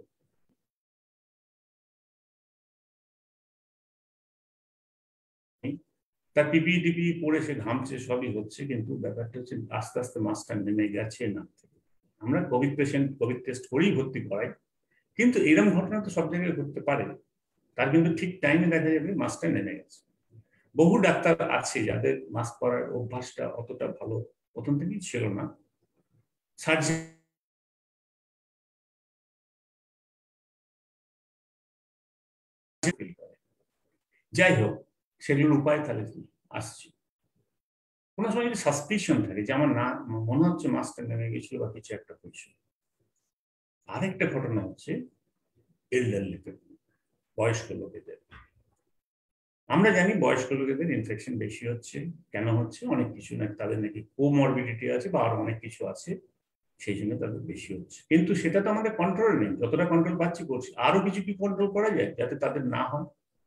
তার পিপিই টিপি পরে সে ঘামছে, সবই হচ্ছে, কিন্তু ব্যাপারটা হচ্ছে আস্তে আস্তে মাস্কটা নেমে গেছে না। আমরা কোভিড পেশেন্ট কোভিড টেস্ট করেই ভর্তি করাই, কিন্তু এরকম ঘটনা তো সব জায়গায় ঘটতে পারে। তার কিন্তু ঠিক টাইমে দেখা যাবে মাস্কটা নেমে গেছে। বহু ডাক্তার আছে যাদের মাস্ক পরার অভ্যাসটা অতটা ভালো প্রথম থেকেই ছিল না, সার্জারি। যাই হোক, সেগুলোর উপায় তাহলে কি আসছে। কোনো সময় যদি সাসপিশন থাকে যে আমার না মনে হচ্ছে মাস্কটা নেমে গেছিল বা কিছু একটা হয়েছিল। আরেকটা ঘটনা হচ্ছে এলডারলি, বয়স্ক লোকেদের। আমরা জানি বয়স্ক লোকেদের ইনফেকশন বেশি হচ্ছে। কেন হচ্ছে? অনেক কিছু, না তাদের নাকি কোমরবিডিটি আছে বা আরো অনেক কিছু আছে, সেই জন্য তাদের বেশি হচ্ছে। কিন্তু সেটা তো আমাদের কন্ট্রোল নেই, যতটা কন্ট্রোল পাচ্ছি করছি। আরো কিছু কি কন্ট্রোল করা যায় যাতে তাদের না হয়?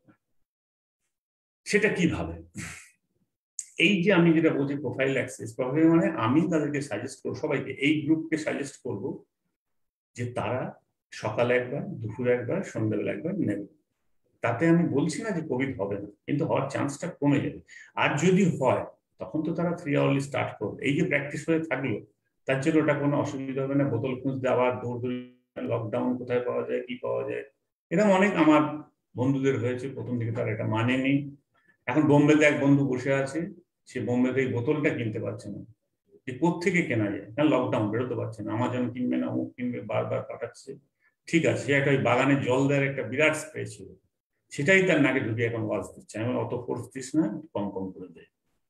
সেটা কিভাবে? এই যে আমি যেটা বলছি প্রোফাইল অ্যাক্সেস, প্রোফাইল মানে আমি তাদেরকে সাজেস্ট করবো, সবাইকে এই গ্রুপকে সাজেস্ট করব যে তারা সকালে একবার, দুপুরে একবার, সন্ধ্যাবেলা একবার নেবে। তাতে আমি বলছি না যে কোভিড হবে না, কিন্তু হওয়ার চান্সটা কমে যাবে। আর যদি হয় তখন তো তারা 3 আওয়ারলি স্টার্ট করবে। এই যে প্র্যাকটিস হয়ে থাকলো, তার জন্য ওটা কোনো অসুবিধা হবে না। বোতল খুঁজতে আবার দৌড়, লকডাউন কোথায় পাওয়া যায়, কি পাওয়া যায়, এরকম অনেক আমার বন্ধুদের হয়েছে। প্রথম দিকে তারা এটা মানেনি। এখন বোম্বেতে এক বন্ধু বসে আছে, সে বোম্বেতে এই বোতলটা কিনতে পারছে না, যে কোত্থেকে কেনা যায়, কারণ লকডাউন, বেরোতে পারছে না, আমাজন কিনবে না, অমুক কিনবে, বারবার পাঠাচ্ছে। ঠিক আছে, সে একটা ওই বাগানে জল দেওয়ার একটা বিরাট স্প্রে ছিল, সেটাই তার নাকে ঢুকে এখন ওয়াজ দিচ্ছে। আমি অত ফোর্স দিস না, কম কম করে দেয়।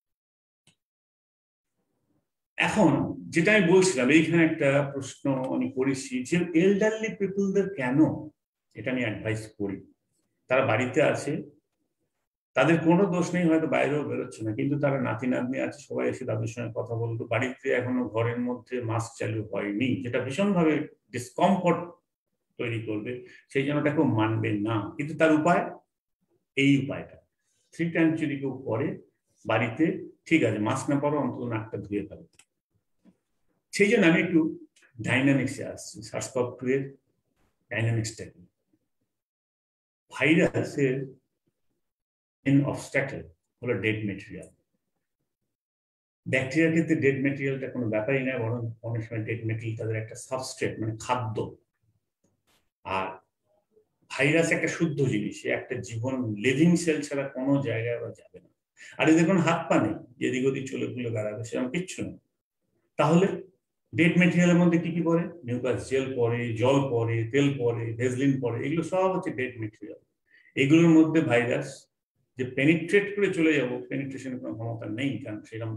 এখন যেটা আমি বলছিলাম, এইখানে একটা প্রশ্ন আমি করেছি যে এলডারলি পিপলদের কেন এটা আমি অ্যাডভাইস করি। তারা বাড়িতে আছে, তাদের কোনো দোষ নেই, হয়তো বাইরেও বেরোচ্ছে না, কিন্তু তারা নাতি নাতনি আছে, সবাই এসে তাদের সঙ্গে কথা বলতো। বাড়িতে এখনো ঘরের মধ্যে মাস্ক চালু হয়নি, যেটা ভীষণভাবে ডিসকমফর্ট তৈরি করবে, সেই জন্য কেউ মানবে না। কিন্তু তার উপায়, এই উপায়টা 3 টাইমস যদি কেউ করে বাড়িতে, ঠিক আছে, মাস্ক না পরো, অন্তত নাকটা ধুয়ে ফেলো। সেই জন্য আমি একটু ডাইনামিক্সে আসছি। SARS-CoV-2 এর ডাইনামিক্সটা কি? ভাইরাসের মেন অবস্ট্যাকল হলো ডেড মেটেরিয়াল। ব্যাকটেরিয়ার ক্ষেত্রে ডেড মেটেরিয়ালটা কোনো ব্যাপারই না, বরং অনেক সময় ডেড মেটেরিয়াল তাদের একটা সাবস্ট্রেট, মানে খাদ্য। আর ভাইরাস একটা শুদ্ধ জিনিস, একটা জীবন লিভিং সেল ছাড়া কোনো জায়গায় ওরা যাবে না। আর এদের কোনো হাত পা নেই যেদিক ওদিক চলে খুলে বেড়াবে, সেরকম কিচ্ছু নেই। তাহলে ডেড মেটেরিয়ালের মধ্যে কি কি পড়ে? মিউকাস জেল পড়ে, জল পড়ে, তেল পড়ে, ভেজলিন পড়ে, এগুলো সব হচ্ছে ডেড মেটেরিয়াল। এগুলোর মধ্যে ভাইরাস যে পেনিট্রেট করে চলে যাবো, পেনিট্রেশনের কোনো ক্ষমতা নেই, কারণ সেরকম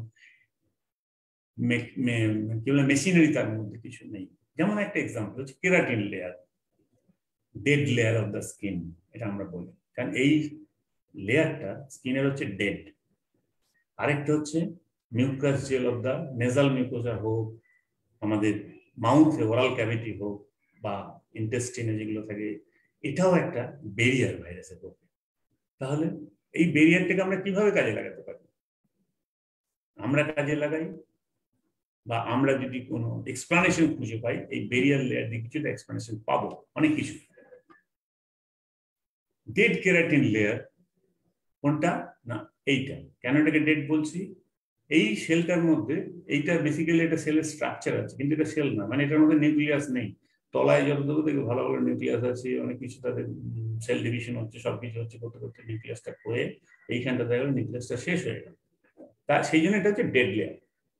কি বলে মেশিনারি তার মধ্যে কিছু নেই। যেমন একটা এক্সাম্পল হচ্ছে keratin layer, dead layer of the skin, এটা আমরা বলি, কারণ এই লেয়ারটা স্কিনের হচ্ছে ডেড। আরেকটা হচ্ছে mucus gel of the nasal mucosa হোক, আমাদের মাউথে ওরাল ক্যাভিটি হোক, বা ইন্টেস্টিনে যেগুলো থাকে, এটাও একটা ব্যারিয়ার ভাইরাসের পক্ষে। তাহলে এই ব্যারিয়ারটাকে আমরা কিভাবে কাজে লাগাতে পারি? আমরা কাজে লাগাই, বা আমরা যদি কোনো এক্সপ্লানেশন খুঁজে পাই, এই ব্যারিয়ার লেয়ার দিয়ে কিছুটা এক্সপ্লানেশন পাবো, অনেক কিছু। ডেড কেরাটিন লেয়ার কোনটা? না এইটা। কেন এটাকে ডেড বলছি? এই সেলটার মধ্যে, এইটা বেসিক্যালি একটা সেলের স্ট্রাকচার আছে, কিন্তু এটা সেল না, মানে এটার মধ্যে নিউক্লিয়াস নেই। তলায় যত দেখো ভালো ভালো নিউক্লিয়াস আছে, অনেক কিছু তাদের সেল ডিভিশন হচ্ছে, সবকিছু হচ্ছে, করতে করতে নিউক্লিয়াসটা হয়ে এইখানটা দেখা গেল নিউক্লিয়াসটা শেষ হয়ে গেল। তা সেই জন্য এটা হচ্ছে ডেড লেয়ার।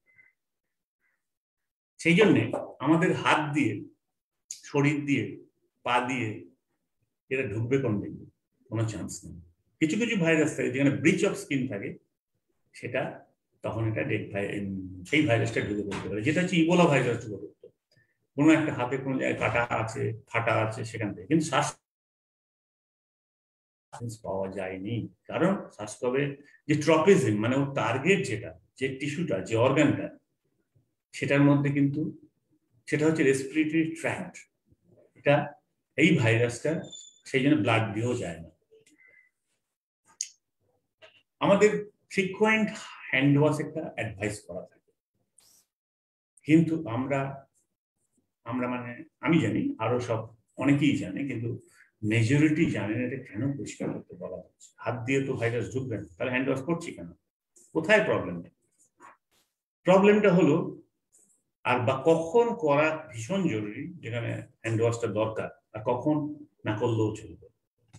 সেই জন্যে আমাদের হাত দিয়ে, শরীর দিয়ে, পা দিয়ে এটা ঢুকবে কোন দিকে? কোনো চান্স নেই। কিছু কিছু ভাইরাস থাকে যেখানে ব্রিচ অফ স্কিন থাকে, সেটা তখন এটা সেই ভাইরাসটা ঢুকে পড়তে পারে, যেটা হচ্ছে ইবোলা ভাইরাস ঢুকে পড়তো। কোনো একটা হাতে কোনো জায়গায় কাটা আছে, ফাটা আছে, সেখান থেকে। কিন্তু শ্বাস পাওয়া যায়নি, কারণ শ্বাসকবে যে ট্রপিজম, মানে ওর টার্গেট যেটা, যে টিস্যুটা, যে অর্গানটা, সেটার মধ্যে কিন্তু সেটা হচ্ছে রেসপিরেটরি ট্র্যাক্ট। এটা এই ভাইরাসটা সেই জন্য ব্লাড দিয়েও যায় না। আমাদের ফ্রিকোয়েন্ট হ্যান্ড ওয়াশ একটা অ্যাডভাইস করা থাকে, কিন্তু আমরা মানে আমি জানি, আরো সব অনেকেই জানে, কিন্তু মেজরিটি জানেন এটা কেন পরিষ্কার করতে বলা হচ্ছে। হাত দিয়ে তো ভাইরাস ঢুকবে না, তাহলে হ্যান্ড ওয়াশ করছি কেন? কোথায় প্রবলেমটা? প্রবলেমটা হলো, আর বা কখন করা ভীষণ জরুরি, যেখানে হ্যান্ড ওয়াশটা দরকার, আর কখন না করলেও চলবে।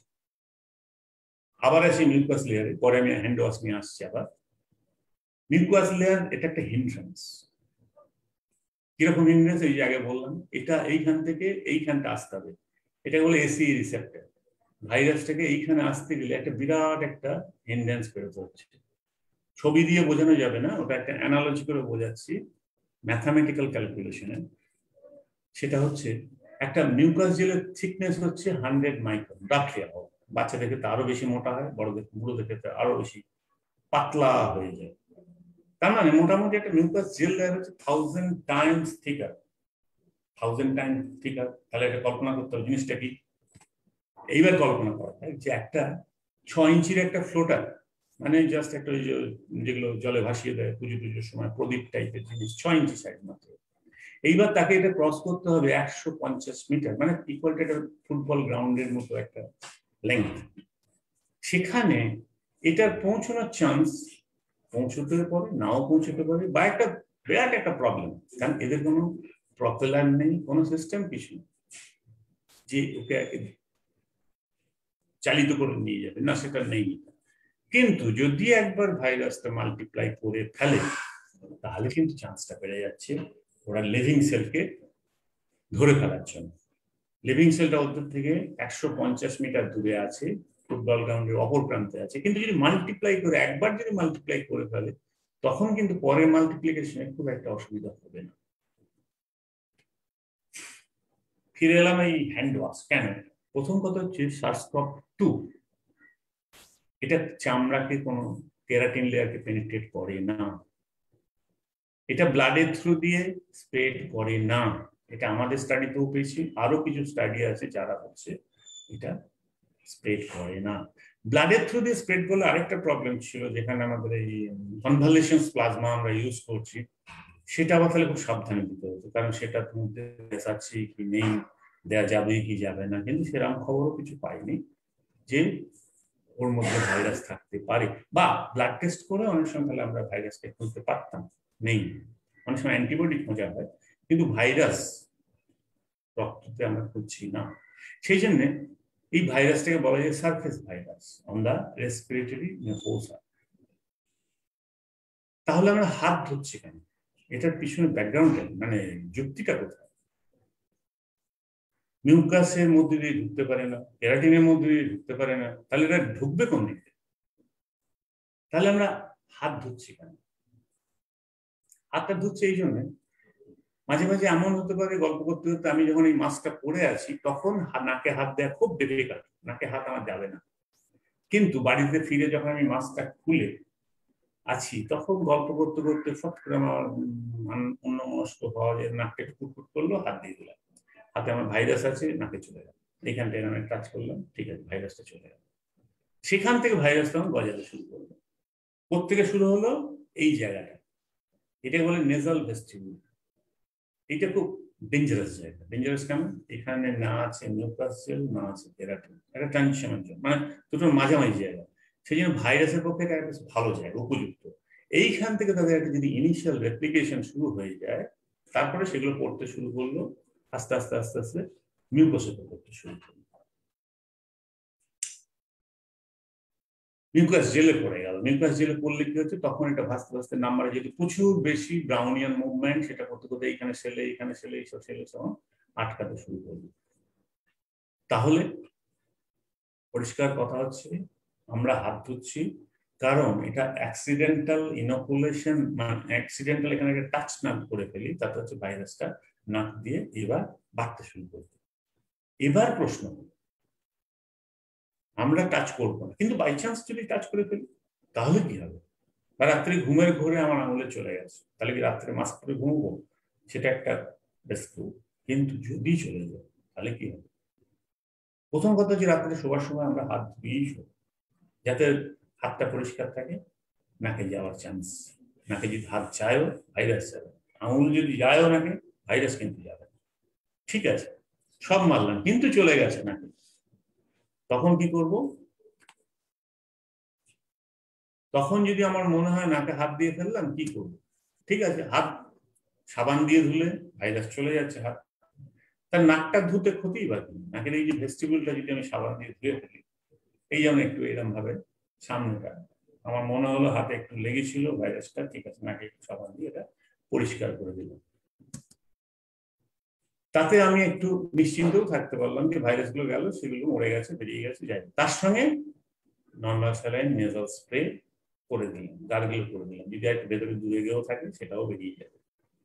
আবার আসি মিউকাস লেয়ারে, পরে আমি হ্যান্ড ওয়াশ নিয়ে আসছি। আবার মিউকাস লেয়ার এটা একটা হিন্ড্রেন্স। কিরকম হিন্ড্রেন্স? এই যে আগে বললাম, এটা এইখান থেকে এইখানটা আসতে হবে, এটা বলে এসি রিসেপ্টর। ভাইরাসটাকে এইখানে আসতে গেলে একটা বিরাট একটা হিন্ড্রেন্স বেরোতে হচ্ছে। ছবি দিয়ে বোঝানো যাবে না, ওটা একটা অ্যানালজি করে বোঝাচ্ছি, ম্যাথামেটিক্যাল ক্যালকুলেশনে। সেটা হচ্ছে একটা মিউকাস জেলের থিকনেস হচ্ছে 100 মাইক্রন, ডাকরিয়া হোক, বাচ্চা দেখে তো আরো বেশি মোটা হয়, বুড়ো দেখে তো আরো বেশি পাতলা হয়ে যায়। তার মানে মোটামুটি একটা মিউকাস জেল লেয়ার হচ্ছে 1000 টাইমস থিকার। 1000 টাইমস থিকার। তাহলে এটা কল্পনা করতে হবে জিনিসটা কি। এইবার কল্পনা করা হয় যে একটা 6 ইঞ্চির একটা ফ্লোটার, মানে জাস্ট একটা ওই যেগুলো জলে ভাসিয়ে দেয় পুজো পুজোর সময়, প্রদীপ টাইপের জিনিস, 6 ইঞ্চি সাইজ মাত্র। এইবার তাকে এটা ক্রস করতে হবে 150 মিটার, মানে ইকুয়াল টু একটা ফুটবল গ্রাউন্ডের মতো একটা লেন্থ। সেখানে এটার পৌঁছানোর চান্স পৌঁছতে পারে, নাও পৌঁছতে পারে, বা একটা বিরাট একটা প্রবলেম, কারণ এদের কোনো প্রপেলার নেই, কোনো সিস্টেম কিছু যে ওকে চালিত করে নিয়ে যাবে না, সেটা নেই। কিন্তু যদি একবার ভাইরাসটা মাল্টিপ্লাই করে ফেলে, তাহলে কিন্তু চান্সটা বেড়ে যাচ্ছে ওরা লিভিং সেলকে ধরে ফেলার জন্য। লিভিং সেলটা ওদের থেকে 150 মিটার দূরে আছে, ফুটবল গ্রাউন্ডের অপর প্রান্তে আছে, কিন্তু যদি মাল্টিপ্লাই করে একবার যদি মাল্টিপ্লাই করে ফেলে তখন কিন্তু পরে মাল্টিপ্লিকেশনে খুব একটা অসুবিধা হবে না। ফিরে এলাম এই হ্যান্ড ওয়াশ কেন। প্রথম কথা হচ্ছে SARS-CoV-2 এটা চামড়াকে কোনো কেরাটিন লেয়ারকে পেনিট্রেট করে না, এটা ব্লাডের থ্রু দিয়ে স্প্রেড করে না। এটা আমাদের স্টাডিতেও পেয়েছি, আরো কিছু স্টাডি আছে যারা হচ্ছে এটা স্প্রেড করে না। ব্লাডের থ্রু দিয়ে স্প্রেড করলে আরেকটা প্রবলেম ছিল, যেখানে আমাদের এই কনভালশেন্স প্লাজমা আমরা ইউজ করছি, সেটা আবার তাহলে খুব সাবধানে দিতে হতো, কারণ সেটার মধ্যে আছে কি নেই, দেওয়া যাবে কি যাবে না, কিন্তু সেরকম খবরও কিছু পাইনি যে ওর মধ্যে ভাইরাস থাকতে পারে, বা ব্লাড টেস্ট করে অনেক সময় তাহলে আমরা ভাইরাসকে খুঁজতে পারতাম, নেই। অনেক সময় অ্যান্টিবডি খোঁজা হয়, কিন্তু ভাইরাস রক্ততে আমরা খুঁজছি না। সেই জন্য এই ভাইরাসটাকে বলা যায় surface virus on the respiratory mucosa. তাহলে আমরা হাত ধুচ্ছি কেন? এটার পিছনে ব্যাকগ্রাউন্ডে মানে যুক্তিটা কোথায়? মিউকাসের মধ্যে দিয়ে ঢুকতে পারে না, কেরাটিনের মধ্যে দিয়ে ঢুকতে পারে না, তাহলে এটা ঢুকবে কোন দিকে? তাহলে আমরা হাত ধুচ্ছি কেন? হাতটা ধুচ্ছে এই জন্য, মাঝে মাঝে এমন হতে পারে গল্প করতে করতে আমি যখন এই মাস্কটা পরে আছি তখন নাকে হাত দেওয়া খুব ডিফিকাল্ট, নাকে হাত আমার যাবে না, কিন্তু বাড়িতে ফিরে যখন আমি মাস্কটা খুলে আছি তখন গল্প করতে করতে ফট করে আমার অন্যমনস্ক হওয়া যে নাকটা একটু ফুটফুট করলো, হাত দিয়ে দিলাম, হাতে আমার ভাইরাস আছে, নাকে চলে গেল, এখানটায় আমি টাচ করলাম, ঠিক আছে ভাইরাসটা চলে গেল। সেখান থেকে ভাইরাস তখন গজাতে শুরু করলো। কোত্থেকে শুরু হলো? এই জায়গাটা, এটাকে বলে নেজাল ভেস্টিবিউল। এটা খুব ডেঞ্জারাস জায়গা। ডেঞ্জারাস কেমন? এখানে না আছে মিউকাস সেল, না আছে কেরাটিন, একটা ট্রানজিশনের জন্য, মানে দুটোর মাঝামাঝি জায়গা। সেই জন্য ভাইরাসের পক্ষে এটা একটা ভালো জায়গা, উপযুক্ত। এইখান থেকে তাদের একটা যদি ইনিশিয়াল রেপ্লিকেশন শুরু হয়ে যায়, তারপরে সেগুলো পড়তে শুরু করলো, আস্তে আস্তে আস্তে আস্তে মিউকোসে করতে শুরু করলো, মিউকাস জেলে পড়ে গেল। মিউকাস জেলে পড়লে কি হচ্ছে, তখন এটা ভাসতে ভাসতে নাম্বারে যদি প্রচুর বেশি ব্রাউনিয়ান মুভমেন্ট, সেটা করতে করতে এইখানে সেলে, এইখানে সেলে, এইসব সেলে সব আটকাতে শুরু করবে। তাহলে পরিষ্কার কথা হচ্ছে আমরা হাত ধুচ্ছি কারণ এটা অ্যাক্সিডেন্টাল ইনোকুলেশন, মানে অ্যাক্সিডেন্টাল এখানে একটা টাচ না করে ফেলি, তাতে হচ্ছে ভাইরাসটা নাক দিয়ে এবার বাড়তে শুরু করবে। এবার প্রশ্ন, আমরা টাচ করবো না, কিন্তু বাই চান্স যদি টাচ করে ফেলি তাহলে কি হবে? বা রাত্রে ঘুমের ঘোরে আমার আঙুলে চলে গেছে, তাহলে কি রাত্রে মাস্ক পরে ঘুমবো? সেটা একটা রেস্কিউ। কিন্তু যদি চলে যায় তাহলে কি হবে? প্রথম কথা হচ্ছে রাত্রে শোবার সময় আমরা হাত ধুয়েই শোবো, যাতে হাতটা পরিষ্কার থাকে, নাকে যাওয়ার চান্স, নাকে যদি হাত যায়ও ভাইরাস যাবে, আঙুল যদি যায়ও নাকে ভাইরাস কিন্তু যাবে। ঠিক আছে, সব মারলাম, কিন্তু চলে গেছে নাকে, তখন কি করব? তখন যদি আমার মনে হয় নাকে হাত দিয়ে ফেললাম, কি করব? ঠিক আছে, হাত সাবান দিয়ে ধুলে ভাইরাস চলে যাচ্ছে হাত, তার নাকটা ধুতে ক্ষতি বা কি? নাকের এই যে ভেস্টিবুলটা যদি আমি সাবান দিয়ে ধুয়ে ফেলি, এই যেমন একটু এরকম ভাবে সামনেটা, আমার মনে হলো হাতে একটু লেগেছিল ভাইরাসটা, ঠিক আছে নাকে একটু সাবান দিয়ে এটা পরিষ্কার করে দিলাম, তাতে আমি একটু নিশ্চিন্তও থাকতে পারলাম যে ভাইরাসগুলো গেল, সেগুলো মরে গেছে, বেরিয়ে গেছে, যাই। তার সঙ্গে নর্মাল স্যালাইন নেজাল স্প্রে করে দিলাম, গার্গিল করে দিলাম, যদি একটু ভেতরে দূরে গিয়েও থাকে সেটাও বেরিয়ে যাবে।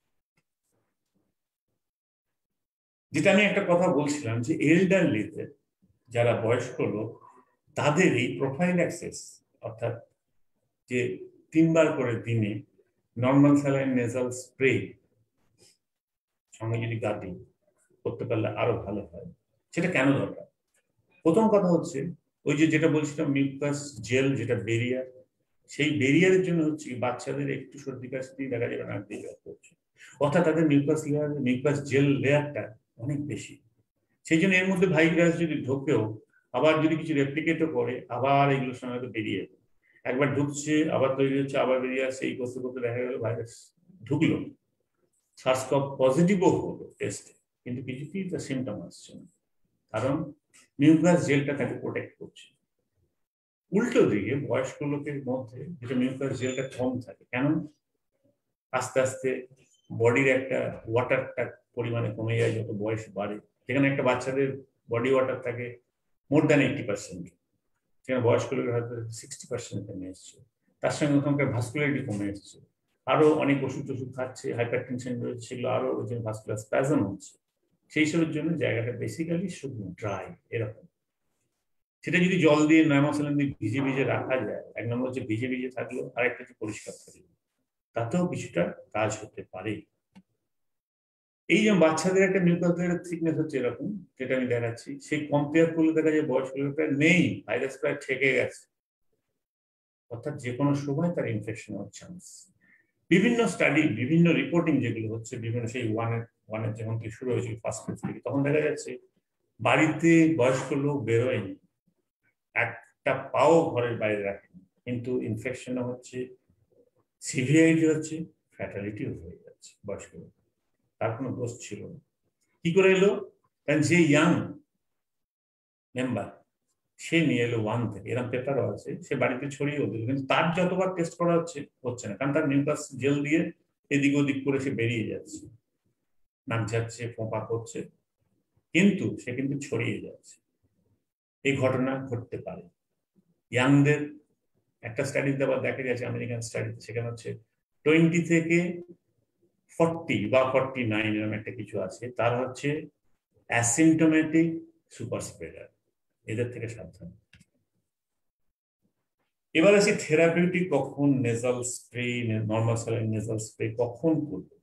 যেটা আমি একটা কথা বলছিলাম যে এল্ডারলিতে, যারা বয়স্ক লোক, তাদের এই প্রোফাইল অ্যাক্সেস, অর্থাৎ যে 3 বার করে দিনে নর্মাল স্যালাইন নেজাল স্প্রে সঙ্গে যদি গা দিই করতে পারলে আরো ভালো হয়। সেটা কেন দরকার? প্রথম কথা হচ্ছে ওই যে যেটা বলছিলাম মিউকাস জেল, যেটা বেরিয়ার, সেই বেরিয়ারের জন্য হচ্ছে বাচ্চাদের একটু সর্দি কাশি দেখা যাবে নাক দিয়ে জল পড়ছে, অর্থাৎ তাদের মিউকাস লেয়ার, মিউকাস জেল লেয়ারটা অনেক বেশি। সেই জন্য এর মধ্যে ভাইরাস যদি ঢোকেও, আবার যদি কিছু রেপ্লিকেটও করে, আবার এগুলোর সঙ্গে বেরিয়ে যাবে। একবার ঢুকছে, আবার তৈরি হচ্ছে, আবার বেরিয়ে আসছে, এই করতে করতে দেখা গেল ভাইরাস ঢুকলো, সার্স-কভ পজিটিভও হলো টেস্টে, কিন্তু কিছুতেই তার সিমটম আসছে না, কারণ মিউকাস জেলটা তাকে প্রোটেক্ট করছে। উল্টো দিকে বয়স্ক লোকের মধ্যে যেটা মিউকাস জেলটা কম থাকে, কেন? আস্তে আস্তে বডির একটা ওয়াটারটা পরিমাণে কমে যায় যত বয়স বাড়ে। যেখানে একটা বাচ্চাদের বডি ওয়াটার থাকে মোর দ্যান 80%, সেখানে বয়স্ক লোকের হয়তো 60% কমে এসছে। তার সঙ্গে ওখানকার ভাস্কুলারিটি কমে এসছে। আরো অনেক ওষুধ টষুধ খাচ্ছে, হাইপার টেনশন রয়েছে, সেগুলো আরো ওই জন্য ভাস্কুলার স্প্যাজম হচ্ছে। সেই সবের জন্য জায়গাটা বেসিক্যালি শুকনো, ড্রাই এরকম। সেটা যদি জল দিয়ে নাইমোসিলিন দিয়ে ভিজে ভিজে রাখা যায়, এক নম্বর হচ্ছে ভিজে ভিজে থাকলো, আর একটা হচ্ছে পরিষ্কার থাকলো, তাতেও কিছুটা কাজ হতে পারে। এই যে বাচ্চাদের একটা নিউক্লিয়াস থিকনেস হচ্ছে এরকম, যেটা আমি দেখাচ্ছি, সেই কম্পেয়ার করলে দেখা যায় বয়স্ক লোকের নেই, ভাইরাস প্রায় ঠেকে গেছে, অর্থাৎ যে কোনো সময় তার ইনফেকশন হওয়ার চান্স। বিভিন্ন স্টাডি, বিভিন্ন রিপোর্টিং যেগুলো হচ্ছে, বিভিন্ন সেই ওয়ানের যখন থেকে শুরু হয়েছিল ফার্স্ট ফেজ থেকে, তখন দেখা যাচ্ছে বাড়িতে বয়স্ক লোক বেরোয়নি, একটা পাও ঘরের বাইরে রাখেনি, কিন্তু ইনফেকশনও হচ্ছে, সিভিয়ারিটি হচ্ছে, ফ্যাটালিটিও হয়ে যাচ্ছে বয়স্ক লোক। তার কোনো দোষ ছিল না। কি করে এলো? কারণ যে ইয়াং মেম্বার সে নিয়ে এলো 1 থেকে, এরকম পেপারও আছে, সে বাড়িতে ছড়িয়েও দিল, কিন্তু তার যতবার টেস্ট করা হচ্ছে না, কারণ তার নিউক্লিয়াস জেল দিয়ে এদিক ওদিক করে সে বেরিয়ে যাচ্ছে, নাক যাচ্ছে, ফোঁপা করছে, কিন্তু সে কিন্তু ছড়িয়ে যাচ্ছে। এই ঘটনা ঘটতে পারে ইয়াংদের। একটা স্টাডিতে আবার দেখা গেছে, আমেরিকান স্টাডিতে, সেখানে হচ্ছে 20 থেকে 40 বা 49 এরকম একটা কিছু আছে, তার হচ্ছে অ্যাসিমটোমেটিক সুপার স্প্রেডার, এদের থেকে সাবধান। এবার আসি থেরাপিউটিক কখন nasal spray, normal saline nasal spray কখন করবো।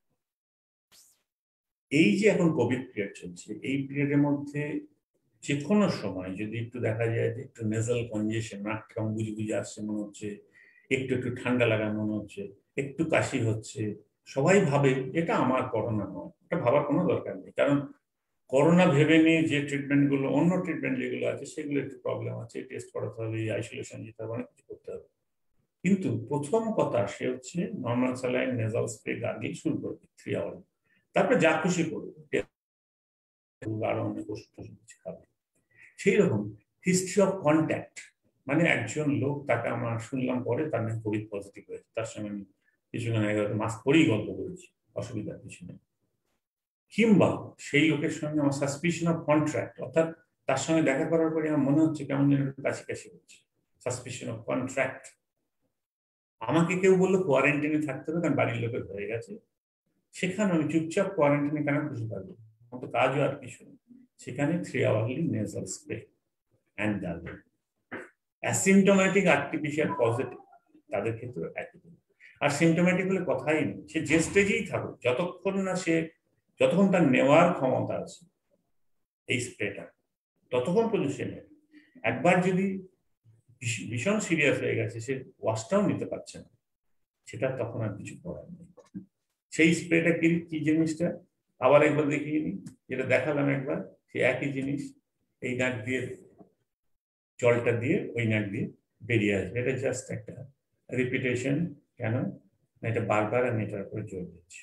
এই যে এখন কোভিড পিরিয়ড চলছে, এই পিরিয়ডের মধ্যে যে কোনো সময় যদি একটু দেখা যায় যে একটু নেজাল কনজেশন, নাক কেমন বুঝে বুঝে আসছে মনে হচ্ছে, একটু একটু ঠান্ডা লাগা মনে হচ্ছে, একটু কাশি হচ্ছে, সবাই ভাবে এটা আমার করোনা নয়। এটা ভাবার কোনো দরকার নেই, কারণ করোনা ভেবে নিয়ে যে ট্রিটমেন্ট গুলো, অন্য ট্রিটমেন্ট যেগুলো আছে সেগুলো একটু প্রবলেম আছে, টেস্ট করাতে হবে, আইসোলেশন যেতে হবে, অনেক কিছু করতে হবে। কিন্তু প্রথম কথা সে হচ্ছে normal saline nasal spray gargle শুরু করবে 3 আওয়ার, তারপরে যা খুশি করবে, আরো অনেক ওষুধ কিছু খাবে। সেই রকম হিস্ট্রি অফ কন্ট্যাক্ট, মানে একজন লোক, তাকে আমরা শুনলাম পরে তার নাকি কোভিড পজিটিভ হয়েছে, তার সঙ্গে আমি কিছুক্ষণ আগে মাস্ক পরেই গল্প করেছি, অসুবিধা কিছু নেই। কিংবা সেই লোকের সঙ্গে আমার সাসপিশন অফ কন্ট্রাক্ট, অর্থাৎ তার সঙ্গে দেখা করার পরে আমার মনে হচ্ছে কেমন যেন কাশি কাশি হচ্ছে, সাসপিশন অফ কন্ট্রাক্ট। আমাকে কেউ বললো কোয়ারেন্টাইনে থাকতে হবে, কারণ বাড়ির লোকের হয়ে গেছে, সেখানে আমি চুপচাপ কোয়ারেন্টাইনে কেন খুশি থাকবো, মতো কাজও আর কিছু নেই, সেখানে 3 hourly nasal spray and gargle. Asymptomatic artificial positive তাদের ক্ষেত্রে একই। আর সিমটোম্যাটিক হলে কথাই নেই, সে যে স্টেজেই থাকুক, যতক্ষণ তার নেওয়ার ক্ষমতা আছে এই স্প্রেটা, ততক্ষণ পর্যন্ত সে নেবে। একবার যদি ভীষণ সিরিয়াস হয়ে গেছে, সে ওয়াশটাও নিতে পারছে না, সেটা তখন আর কিছু করার নেই। সেই স্প্রেটা কি জিনিসটা আবার একবার দেখিয়ে নিই, যেটা দেখালাম একবার, সে একই জিনিস, এই নাক দিয়ে জলটা দিয়ে ওই নাক দিয়ে বেরিয়ে আসবে। এটা জাস্ট একটা রিপিটেশন, কেন এটা বারবার আমি এটার উপরে জোর দিচ্ছি।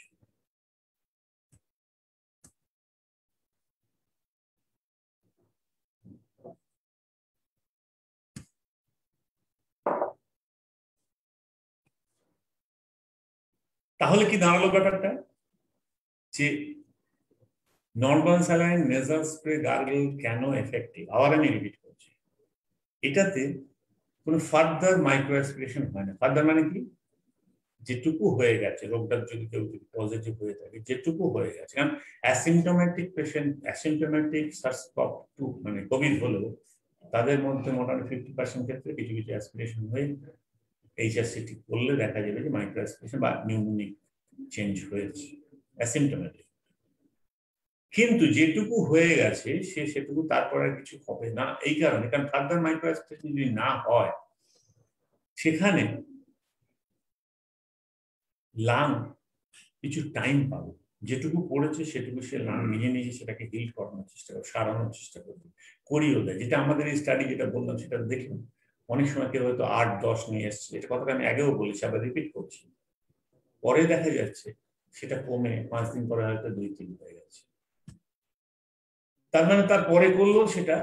তাহলে কি দাঁড়ালো ব্যাপারটা, যে normal saline nasal spray gargle কেন এফেক্টিভ। আবার আমি রিপিট করছি, এটাতে কোনো ফার্দার মাইক্রো অ্যাসপিরেশন হয় না। ফার্দার মানে কি, যেটুকু হয়ে গেছে, রোগটার যদি কেউ পজিটিভ হয়ে থাকে, যেটুকু হয়ে গেছে, কারণ অ্যাসিমটোম্যাটিক পেশেন্ট, অ্যাসিমটোম্যাটিক SARS-CoV-2 মানে কোভিড হলেও তাদের মধ্যে মোটামুটি 50% ক্ষেত্রে কিছু কিছু অ্যাসপিরেশন হয়ে HSCT করলে দেখা যাবে যে মাইক্রো অ্যাসপিরেশন বা নিউমোনিক চেঞ্জ হয়েছে, অ্যাসিমটোম্যাটিক। কিন্তু যেটুকু হয়ে গেছে সেটুকু তারপর আর কিছু হবে না, এই কারণে, কারণ ফার্দার মাইক্রো অ্যাসপিরেশন যদি না হয়, সেখানে লাং কিছু টাইম পাবে, যেটুকু পড়েছে সেটুকু সে লাং নিজে নিজে সেটাকে হিল করানোর চেষ্টা করবে, সারানোর চেষ্টা করবে, করিয়েও দেয়। যেটা আমাদের এই স্টাডি যেটা বললাম সেটা দেখুন, অনেক সময় কেউ হয়তো 8-10 নিয়ে এসছে, এটা কথাটা আমি আগেও বলেছি, আবার রিপিট করছি, পরে দেখা যাচ্ছে সেটা কমে 5 দিন পরে হয়তো 2-3 হয়ে গেছে। তার মানে তার পরে করলেও সেটা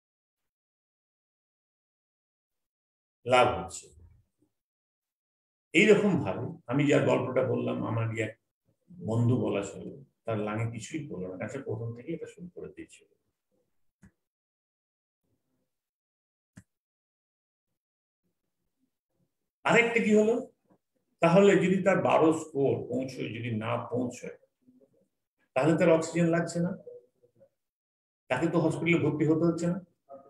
লাভ হচ্ছে। এইরকম ভাবে আমি যার গল্পটা বললাম, আমার এক বন্ধু বলা ছিল, তার লাঙে কিছুই বললো না, কাছে প্রথম থেকে এটা শুরু করে দিয়েছিল। আরেকটা কি হলো, তাহলে যদি তার 12 স্কোর পৌঁছয়, যদি না পৌঁছয়, তাহলে তার অক্সিজেন লাগছে না, তাকে তো হসপিটালে ভর্তি হতে হচ্ছে না।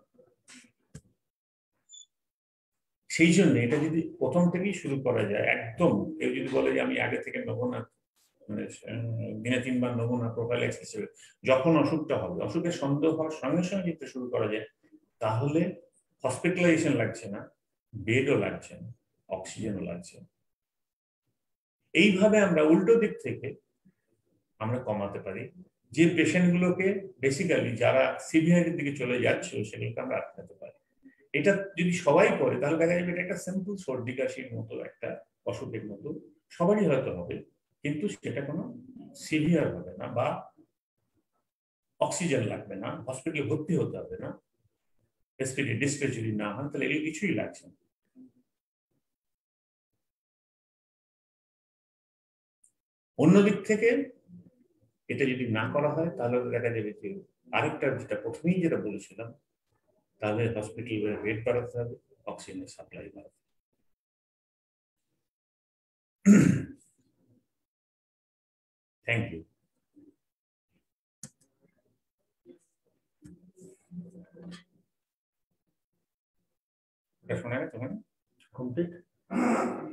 সেই জন্য এটা যদি প্রথম থেকেই শুরু করা যায়, একদম কেউ যদি বলে যে আমি আগে থেকে নেবো না, মানে দিনে 3 বার নেবো না প্রোফাইল্যাক্স হিসেবে, যখন অসুখটা হবে, অসুখের সন্দেহ হওয়ার সঙ্গে সঙ্গে যেটা শুরু করা যায়, তাহলে হসপিটালাইজেশন লাগছে না, বেডও লাগছে না, অক্সিজেনও লাগছে না। এইভাবে আমরা উল্টো দিক থেকে আমরা কমাতে পারি, যে পেশেন্টগুলোকে বেসিক্যালি যারা সিভিয়ারিটির দিকে চলে যাচ্ছে সেগুলোকে আমরা আটকাতে পারি। এটা যদি সবাই করে তাহলে দেখা যাবে এটা একটা সিম্পল সর্দি কাশির মতো একটা অসুখের মতো, সবারই হয়তো হবে, কিন্তু সেটা কোনো সিভিয়ার হবে না, বা অক্সিজেন লাগবে না, হসপিটালে ভর্তি হতে হবে না, রেসপিরেটরি ডিস্ট্রেস যদি না হয়, তাহলে এগুলো কিছুই লাগছে না। অন্যদিক থেকে এটা যদি না করা হয় তাহলে দেখা যাবে যে আরেকটা, যেটা প্রথমেই যেটা বলেছিলাম, তাহলে হসপিটাল বেড বাড়াতে হবে, অক্সিজেনের সাপ্লাই বাড়াতে হবে। Thank you. শোনা গেছে? কমপ্লিট।